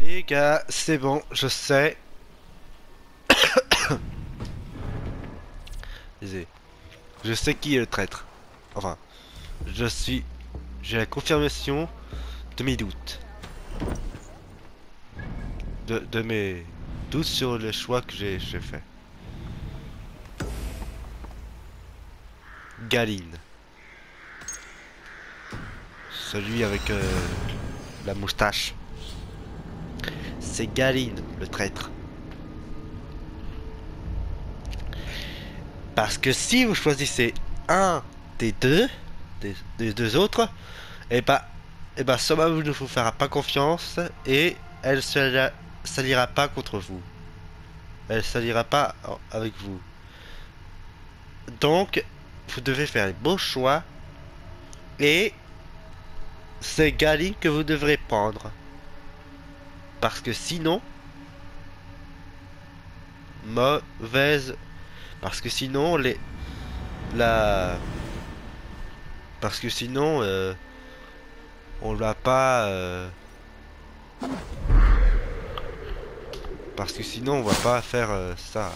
Les gars, c'est bon, je sais. Désolé. Je sais qui est le traître. Enfin, je suis... J'ai la confirmation de mes doutes. De mes doutes sur le choix que j'ai fait. Galine. Celui avec la moustache. C'est Galine, le traître. Parce que si vous choisissez un des deux, des deux autres, et bah Soma ne vous fera pas confiance et elle s'alliera pas contre vous. Elle s'alliera pas avec vous. Donc, vous devez faire les bons choix et c'est Gali que vous devrez prendre. Parce que sinon, mauvaise. Parce que sinon, la. Parce que sinon, on va pas. Parce que sinon, on va pas faire ça.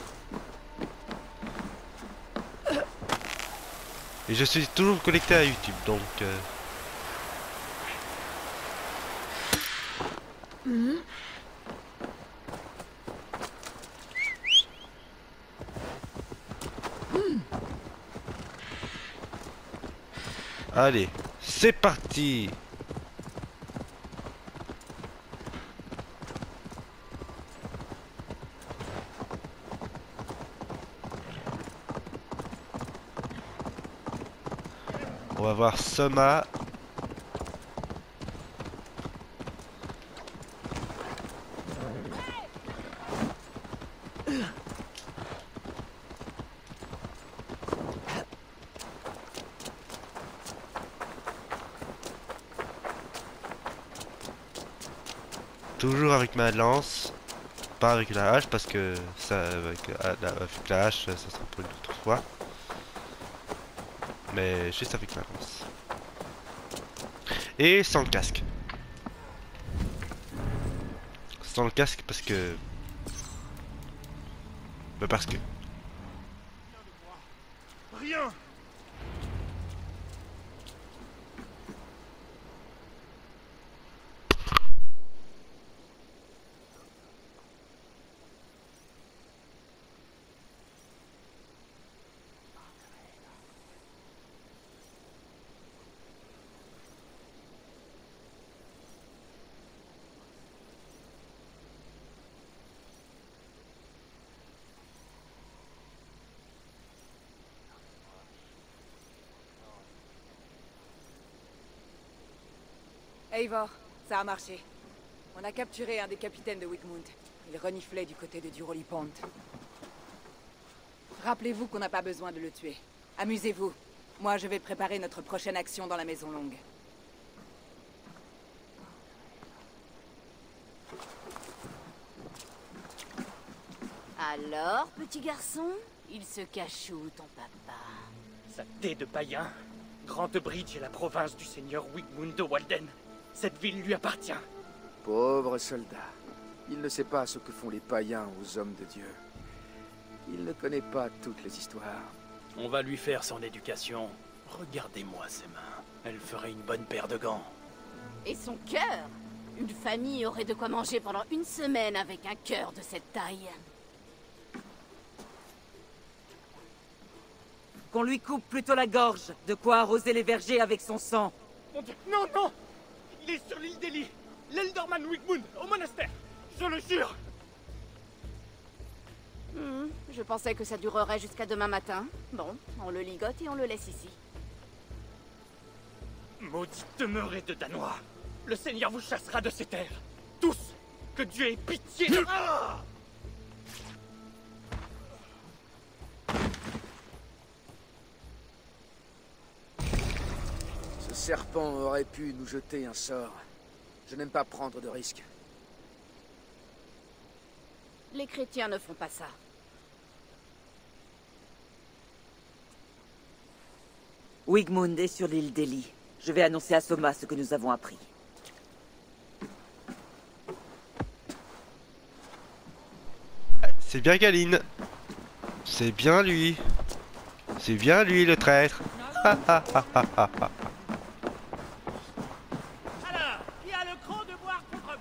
Et je suis toujours connecté à YouTube, donc. Allez, c'est parti! On va voir Soma. Toujours avec ma lance, pas avec la hache parce que ça, avec la hache, ça sera pour une autre fois. Mais juste avec ma lance. Et sans le casque. Sans le casque parce que... Bah parce que... Rien. Eivor, ça a marché. On a capturé un des capitaines de Wickmund. Il reniflait du côté de Duroli Pond. Rappelez-vous qu'on n'a pas besoin de le tuer. Amusez-vous. Moi, je vais préparer notre prochaine action dans la Maison Longue. Alors, petit garçon, il se cache où, ton papa? Saleté de païen. Grande Bridge est la province du seigneur Wigmund de Walden. Cette ville lui appartient. Pauvre soldat. Il ne sait pas ce que font les païens aux hommes de Dieu. Il ne connaît pas toutes les histoires. On va lui faire son éducation. Regardez-moi ses mains. Elle ferait une bonne paire de gants. Et son cœur? Une famille aurait de quoi manger pendant une semaine avec un cœur de cette taille. Qu'on lui coupe plutôt la gorge, de quoi arroser les vergers avec son sang. Mon Dieu, non, non! Il est sur l'île d'Eli, l'Elderman Wigmund, au monastère. Je le jure! Je pensais que ça durerait jusqu'à demain matin. Bon, on le ligote et on le laisse ici. Maudite demeurée de Danois. Le Seigneur vous chassera de ces terres. Tous! Que Dieu ait pitié de... Ah! Ce serpent aurait pu nous jeter un sort. Je n'aime pas prendre de risques. Les chrétiens ne font pas ça. Wigmund est sur l'île d'Eli. Je vais annoncer à Soma ce que nous avons appris. C'est bien Galine. C'est bien lui. C'est bien lui le traître. Alors, qui a le cran de boire contre...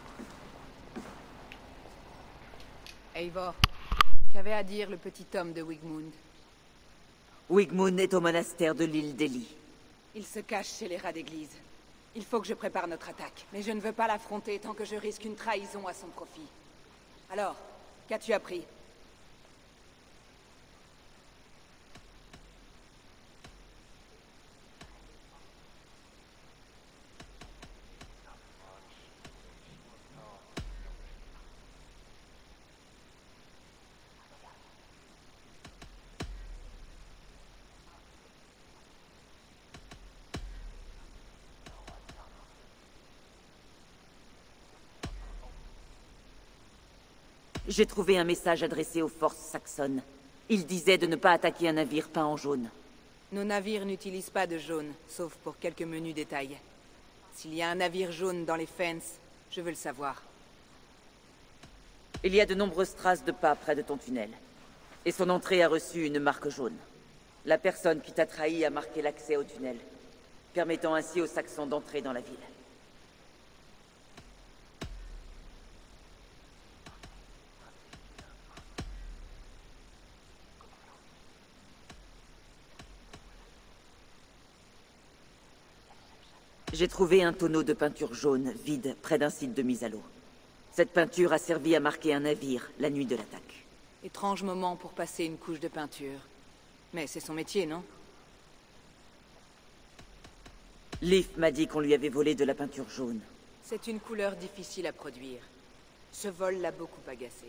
Eivor, qu'avait à dire le petit homme de Wigmund? Wigmund est au monastère de l'île d'Eli. Il se cache chez les rats d'église. Il faut que je prépare notre attaque, mais je ne veux pas l'affronter tant que je risque une trahison à son profit. Alors, qu'as-tu appris? J'ai trouvé un message adressé aux forces saxonnes. Il disait de ne pas attaquer un navire peint en jaune. Nos navires n'utilisent pas de jaune, sauf pour quelques menus détails. S'il y a un navire jaune dans les Fens, je veux le savoir. Il y a de nombreuses traces de pas près de ton tunnel. Et son entrée a reçu une marque jaune. La personne qui t'a trahi a marqué l'accès au tunnel, permettant ainsi aux Saxons d'entrer dans la ville. J'ai trouvé un tonneau de peinture jaune, vide, près d'un site de mise à l'eau. Cette peinture a servi à marquer un navire la nuit de l'attaque. Étrange moment pour passer une couche de peinture. Mais c'est son métier, non? Leif m'a dit qu'on lui avait volé de la peinture jaune. C'est une couleur difficile à produire. Ce vol l'a beaucoup agacé.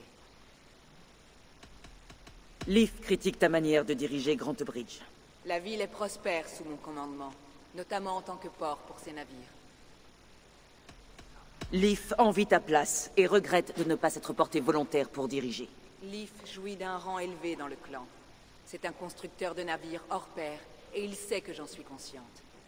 Leif critique ta manière de diriger Grant Bridge. La ville est prospère sous mon commandement, notamment en tant que port pour ses navires. Leif envie ta place et regrette de ne pas s'être porté volontaire pour diriger. Leif jouit d'un rang élevé dans le clan. C'est un constructeur de navires hors pair, et il sait que j'en suis consciente.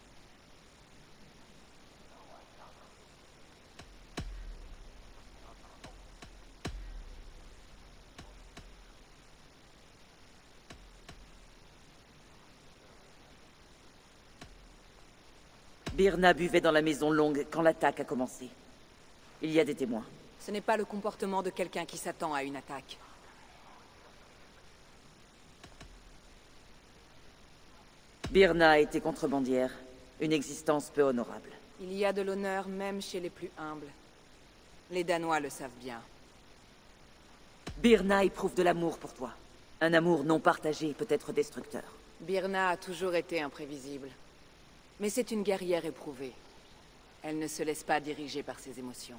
Birna buvait dans la maison longue quand l'attaque a commencé. Il y a des témoins. Ce n'est pas le comportement de quelqu'un qui s'attend à une attaque. Birna a été contrebandière. Une existence peu honorable. Il y a de l'honneur même chez les plus humbles. Les Danois le savent bien. Birna éprouve de l'amour pour toi. Un amour non partagé peut être destructeur. Birna a toujours été imprévisible. Mais c'est une guerrière éprouvée. Elle ne se laisse pas diriger par ses émotions.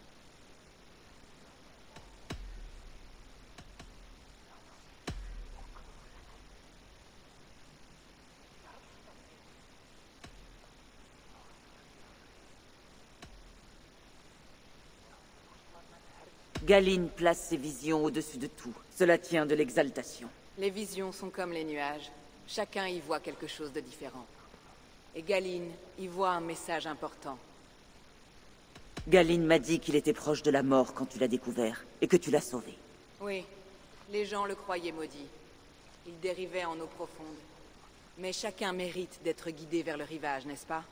Galine place ses visions au-dessus de tout. Cela tient de l'exaltation. Les visions sont comme les nuages. Chacun y voit quelque chose de différent. Et Galine y voit un message important. Galine m'a dit qu'il était proche de la mort quand tu l'as découvert, et que tu l'as sauvé. Oui, les gens le croyaient maudit. Il dérivait en eau profonde. Mais chacun mérite d'être guidé vers le rivage, n'est-ce pas?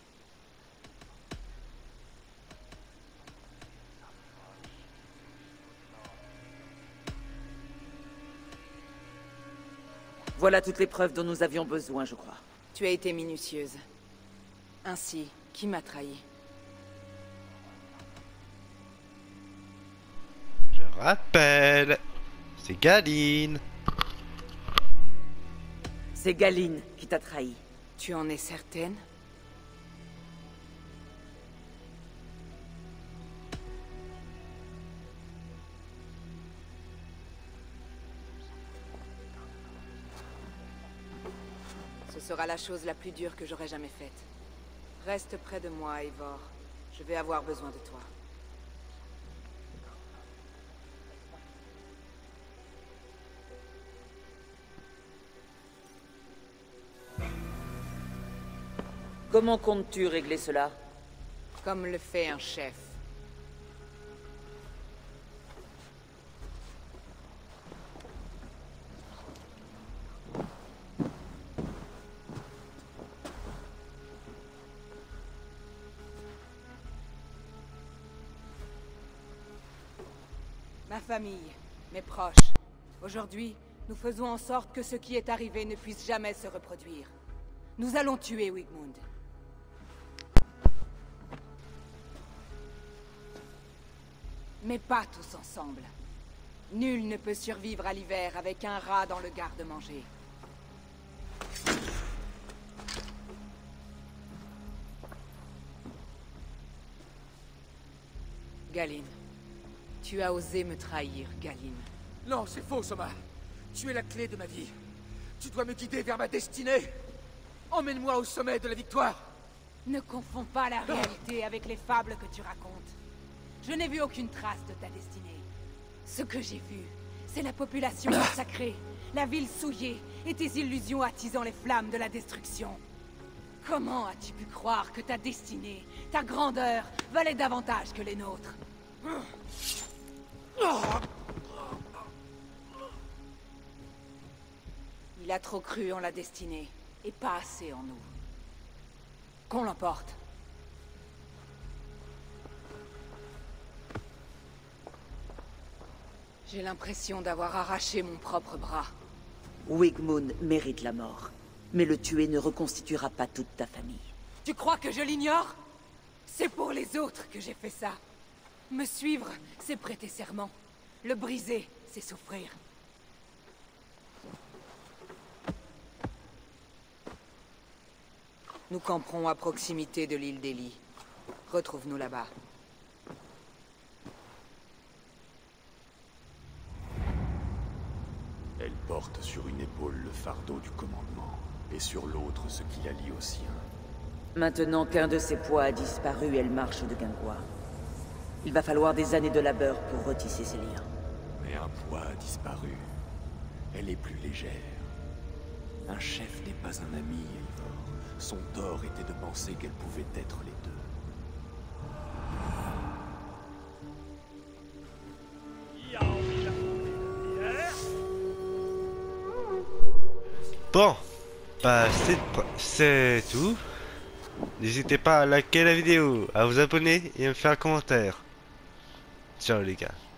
Voilà toutes les preuves dont nous avions besoin, je crois. Tu as été minutieuse. Ainsi, qui m'a trahi? Je rappelle, c'est Galine. C'est Galine qui t'a trahi. Tu en es certaine? Ce sera la chose la plus dure que j'aurai jamais faite. Reste près de moi, Eivor. Je vais avoir besoin de toi. Comment comptes-tu régler cela? Comme le fait un chef. Ma famille, mes proches. Aujourd'hui, nous faisons en sorte que ce qui est arrivé ne puisse jamais se reproduire. Nous allons tuer Wigmund. Mais pas tous ensemble. Nul ne peut survivre à l'hiver avec un rat dans le garde-manger. Galine. Tu as osé me trahir, Galine. Non, c'est faux, Soma. Tu es la clé de ma vie. Tu dois me guider vers ma destinée. Emmène-moi au sommet de la victoire. Ne confonds pas la réalité avec les fables que tu racontes. Je n'ai vu aucune trace de ta destinée. Ce que j'ai vu, c'est la population massacrée, la ville souillée et tes illusions attisant les flammes de la destruction. Comment as-tu pu croire que ta destinée, ta grandeur, valait davantage que les nôtres? Il a trop cru en la destinée, et pas assez en nous. Qu'on l'emporte. J'ai l'impression d'avoir arraché mon propre bras. Wigmund mérite la mort. Mais le tuer ne reconstituera pas toute ta famille. Tu crois que je l'ignore? C'est pour les autres que j'ai fait ça. Me suivre, c'est prêter serment. Le briser, c'est souffrir. Nous camperons à proximité de l'île d'Eli. Retrouve-nous là-bas. Elle porte sur une épaule le fardeau du commandement, et sur l'autre ce qui la lie au sien. Maintenant qu'un de ses poids a disparu, elle marche de guingois. Il va falloir des années de labeur pour retisser ses liens. Mais un poids a disparu. Elle est plus légère. Un chef n'est pas un ami, Eivor. Son tort était de penser qu'elle pouvait être les deux. Bon, bah c'est tout. N'hésitez pas à liker la vidéo, à vous abonner et à me faire un commentaire. Ciao les gars.